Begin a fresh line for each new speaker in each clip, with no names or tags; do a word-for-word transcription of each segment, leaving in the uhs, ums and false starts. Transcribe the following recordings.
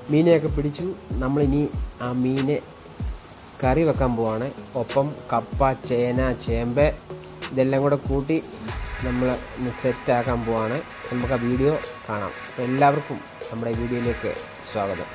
മീനെയൊക്കെ പിടിച്ചു. നമ്മളിനി ആ മീനെ കറി വെക്കാൻ പോവാണ്. ഒപ്പം കപ്പ, ചേന, ചേമ്പ് ഇതെല്ലാം കൂടെ കൂട്ടി നമ്മൾ സെറ്റാക്കാൻ പോവാണ്. നമുക്ക് ആ വീഡിയോ കാണാം. എല്ലാവർക്കും നമ്മുടെ വീഡിയോയിലേക്ക് സ്വാഗതം.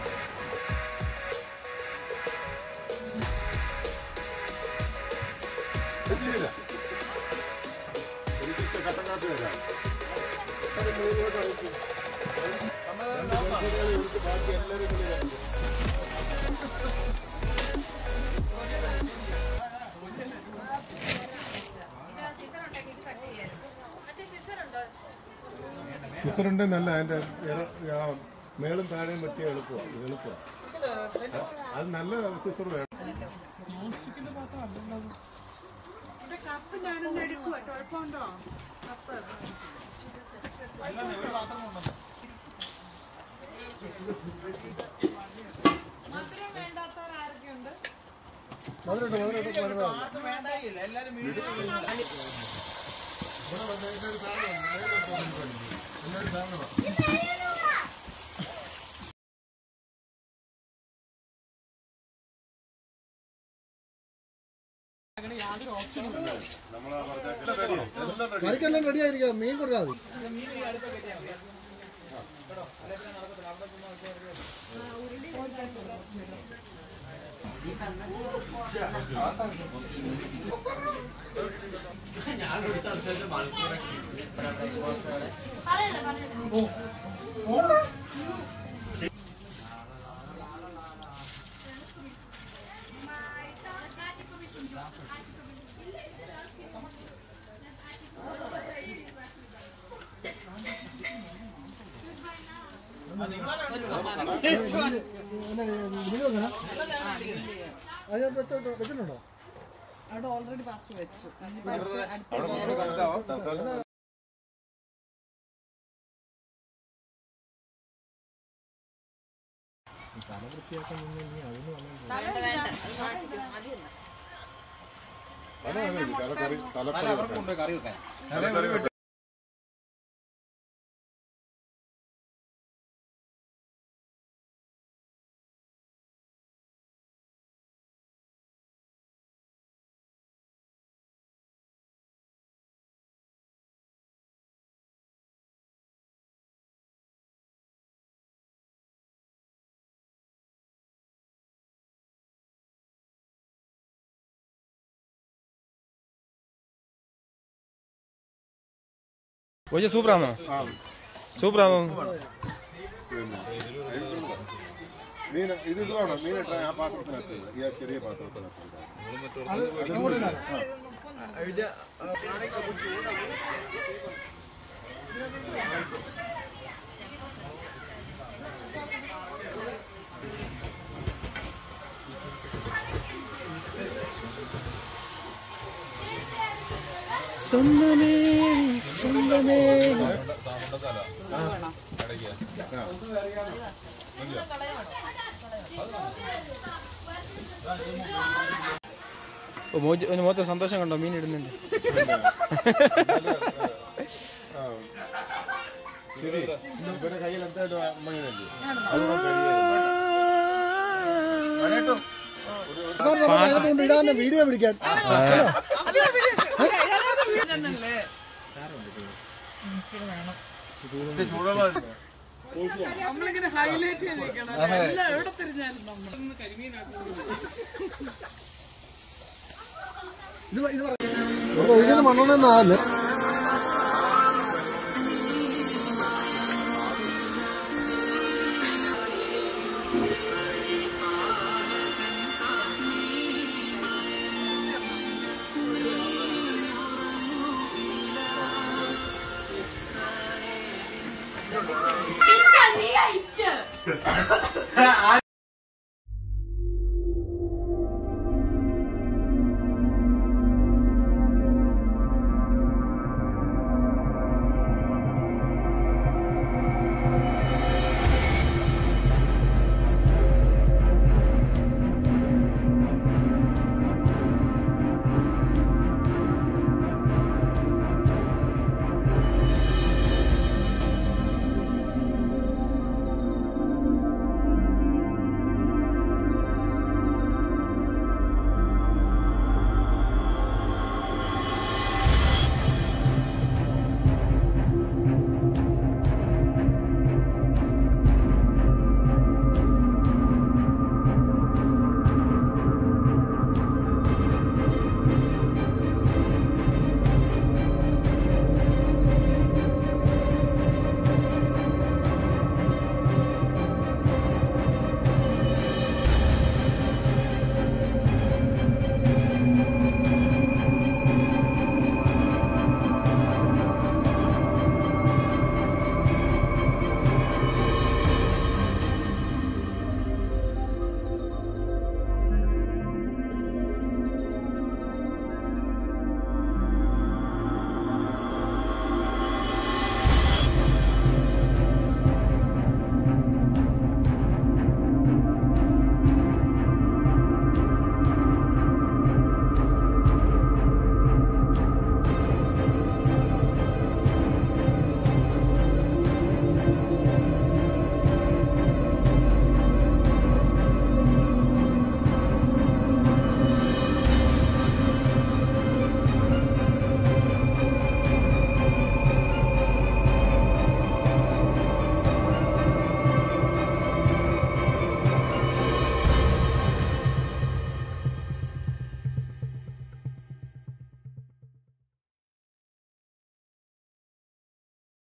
സിസ്റ്ററുണ്ട് നല്ല അതിൻ്റെ മേളും താഴെയും പറ്റിയ എളുപ്പമാണ് എളുപ്പമാണ് അത് നല്ല സിസ്റ്റർ വേണം.
കറിക്കെല്ലാം റെഡി ആയിരിക്കാം. മീൻ കൊടുത്താൽ മതി. വെച്ചിട്ടുണ്ടോ?
അവിടെ ഓൾറെഡി പാസ്റ്റ് വെച്ചു.
കറി വെക്കാൻ
ഓജ സൂപ്പറാണോ? സൂപ്പറാണോ?
മീൻ ഇത് ഇടുവാണോ? മീൻ ഇട്ട ആ പാത്രത്തിനകത്ത് ഈ ചെറിയ പാത്രത്തിനകത്ത്
സ്വന്തമേ സ്വന്തമേ മൊത്തം സന്തോഷം കണ്ടോ? മീൻ ഇടുന്നുണ്ട്.
ശരി, ഇവരുടെ കയ്യിൽ എന്തായാലും മീനല്ലേ
ഇടാൻ വീഡിയോ പിടിക്കാൻ.
നമ്മളിങ്ങനെ ഹൈലൈറ്റ് ചെയ്തിരിക്കണം. എല്ലാം എവിടെ തിരിഞ്ഞാലും നമ്മൾ കരിമീനാക്കും.
ഇത് ഒഴിക്കുന്ന മണ്ണൊന്നാല്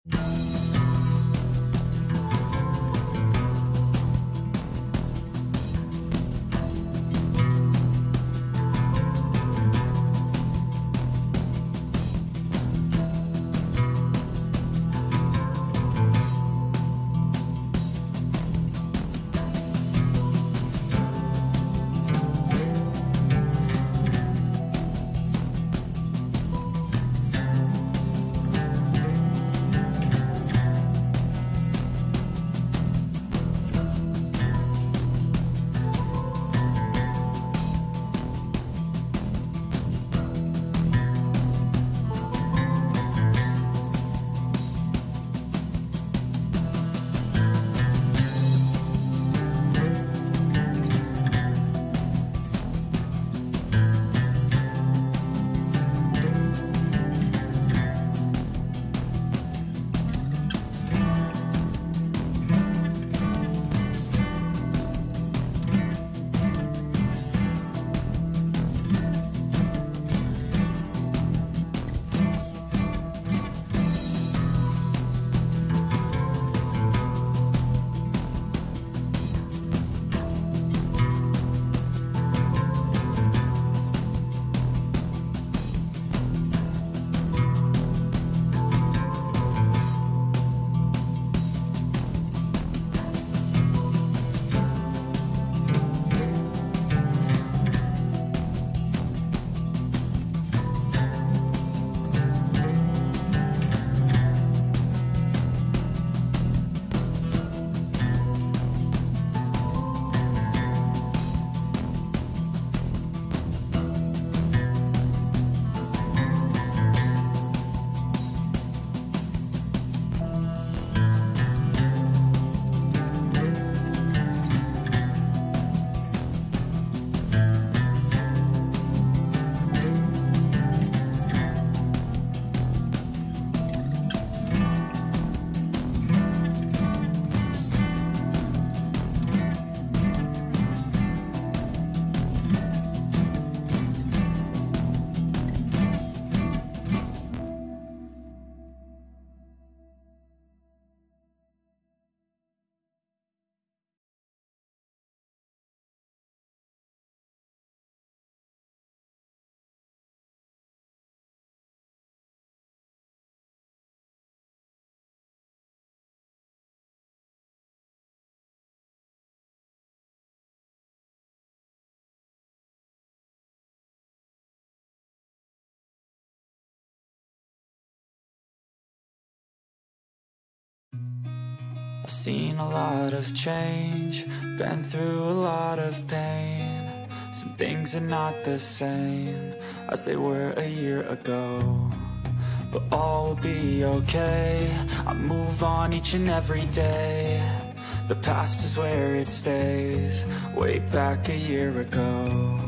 I've seen a lot of change, been through a lot of pain. Some things are not the same as they were a year ago, but all will be okay. I move on each and every day. The past is where it stays, way back a year ago.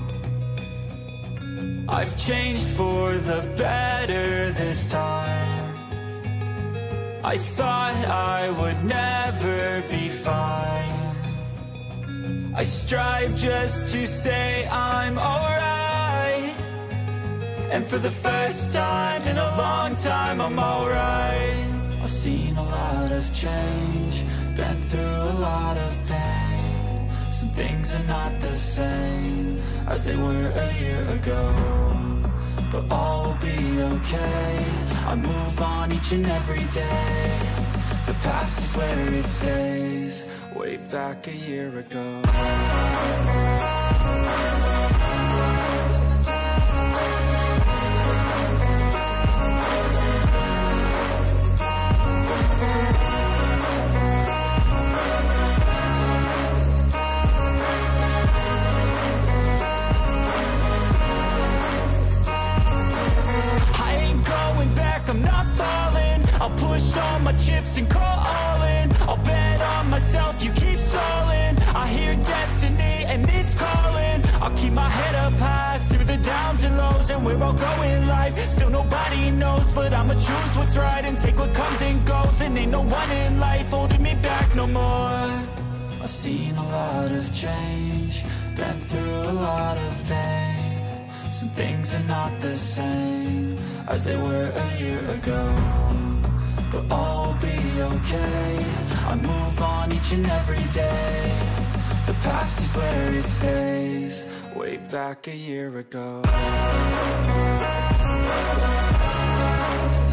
I've changed for the better this time. I thought I would never be fine. I strive just to say I'm alright, and for the first time in a long time I'm alright. I've seen a lot of change, been through a lot of pain. Some things are not the same as they were a year ago, but all will be okay. I move on each and every day. The past is where it stays, way back a year ago. I'm not falling, I'll push all my chips and call all in. I'll bet on myself, you keep stalling. I hear destiny and it's calling. I'll keep my head up high through the downs and lows, and we're all going life. Still nobody knows, but I'ma choose what's right and take what comes and goes. And ain't no one in life holding me back no more. I've seen a lot of change, been through a lot of pain. Some things are not the same as they were a year ago, but all will be okay. I move on each and every day. The past is where it stays. Way back a year ago.